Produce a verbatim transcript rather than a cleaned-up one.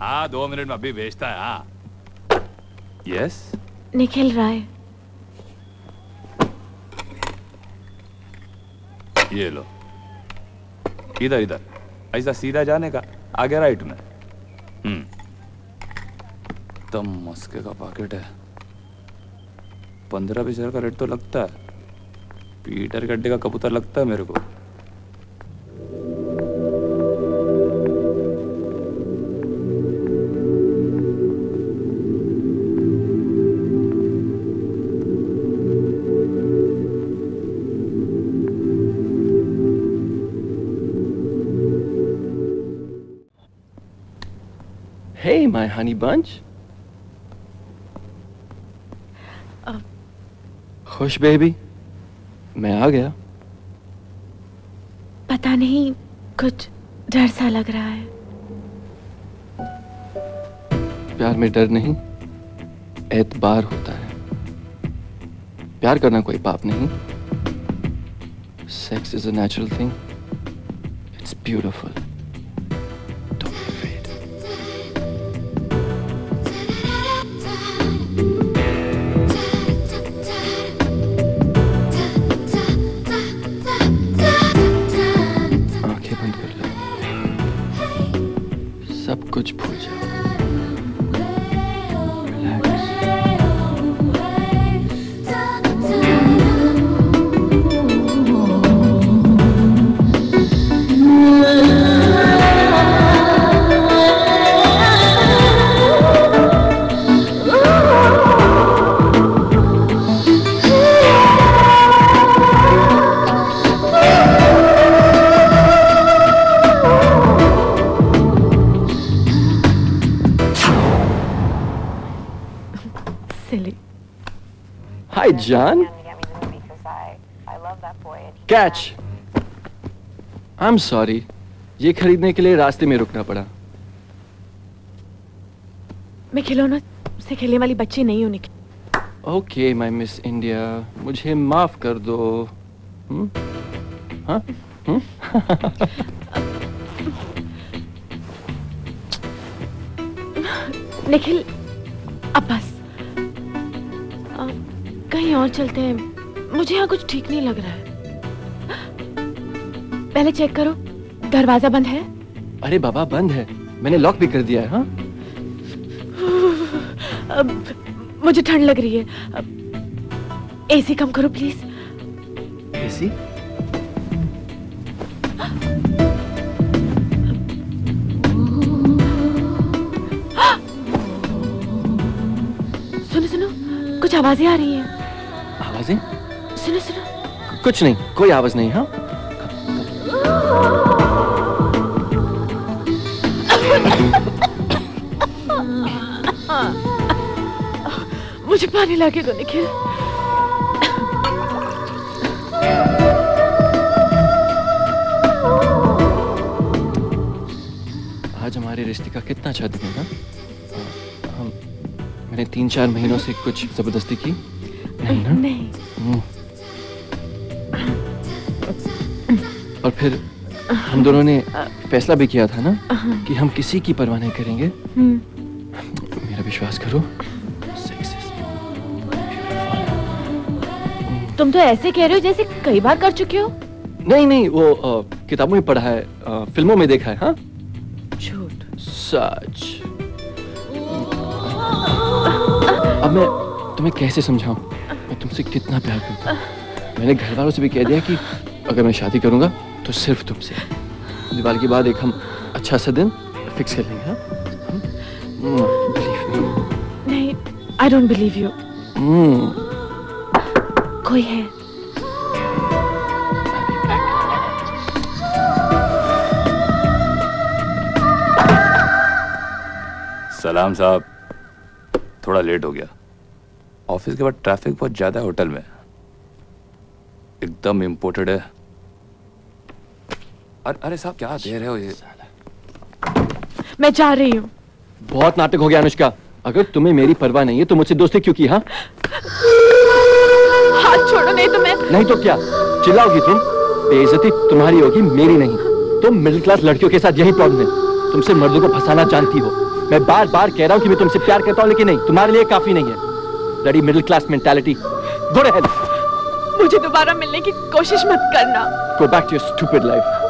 हाँ दो मिनट में अभी भेजता है। हाँ यस निखिल राय। ये लो, इधर इधर ऐसा सीधा जाने का, आगे राइट में। हम्म तब मस्के का पॉकेट है। पंद्रह बीस हजार का रेट तो लगता है। पीटर गड्ढे का कबूतर लगता है मेरे को। Hey, my honey bunch. uh, खुश बेबी, मैं आ गया। पता नहीं कुछ डर सा लग रहा है। प्यार में डर नहीं, एतबार होता है। प्यार करना कोई पाप नहीं। Sex is a natural thing. It's beautiful. Don't be afraid. आंखें बंद कर लो, सब कुछ भूल जाओ। Hi, John. Catch. I'm sorry. ये खरीदने के लिए रास्ते में रुकना पड़ा। मैं खिलौनों से खेलने वाली बच्ची नहीं हूँ Nikhil. Okay, my Miss India. मुझे माफ कर दो। हम्म? हाँ? हम्म? निखिल अब बस, आ, कहीं और चलते हैं। मुझे यहाँ कुछ ठीक नहीं लग रहा है। पहले चेक करो, दरवाजा बंद है? अरे बाबा बंद है, मैंने लॉक भी कर दिया है। हाँ? अब मुझे ठंड लग रही है। अब एसी कम करो प्लीज। एसी? सुनो सुनो, कुछ आवाजें आ रही हैं। आवाजें? सुनो सुनो। कुछ नहीं, कोई आवाज नहीं। हाँ? मुझे पानी लाके दो निखिल। आज हमारे रिश्ते का कितना अच्छा दिन है। हम मैंने तीन चार महीनों से कुछ जबरदस्ती की नहीं ना? नहीं। और फिर हम दोनों ने फैसला भी किया था ना कि हम किसी की परवाह नहीं करेंगे। मेरा विश्वास करो। तुम तो ऐसे कह रहे हो जैसे कई बार कर चुके हो। नहीं नहीं, वो आ, किताबों में पढ़ा है, आ, फिल्मों में देखा है। हाँ? झूठ। सच। अब मैं तुम्हें कैसे समझाऊं मैं तुमसे कितना प्यार करता हूँ। मैंने घर वालों से भी कह दिया कि अगर मैं शादी करूंगा तो सिर्फ तुमसे। दिवाली के बाद एक हम अच्छा सा दिन फिक्स कर लेंगे। हाँ? Believe me. नहीं, आई डोंट बिलीव यू। कोई है। सलाम साहब, थोड़ा लेट हो गया। ऑफिस के बाद ट्रैफिक बहुत ज्यादा है होटल में। एकदम इम्पोर्टेड है। अरे अरे साहब क्या दे रहे हो ये? मैं जा रही हूँ। बहुत नाटक हो गया अनुष्का। अगर तुम्हें मेरी परवाह नहीं है तो मुझसे दोस्ती क्यों की? हाँ? हाथ छोड़ो, नहीं तो मैं। नहीं तो क्या चिल्लाओगी तुम? बेइज्जती तुम्हारी होगी, मेरी नहीं। तुम मिडिल क्लास लड़कियों के साथ यही प्रॉब्लम है, तुमसे मर्दों को फंसाना जानती हो। मैं बार बार कह रहा हूँ कि मैं तुमसे प्यार करता हूँ, लेकिन नहीं, तुम्हारे लिए काफी नहीं है। Bloody middle class mentality. Go ahead. मुझे दोबारा मिलने की कोशिश मत करना। Go back to your stupid life.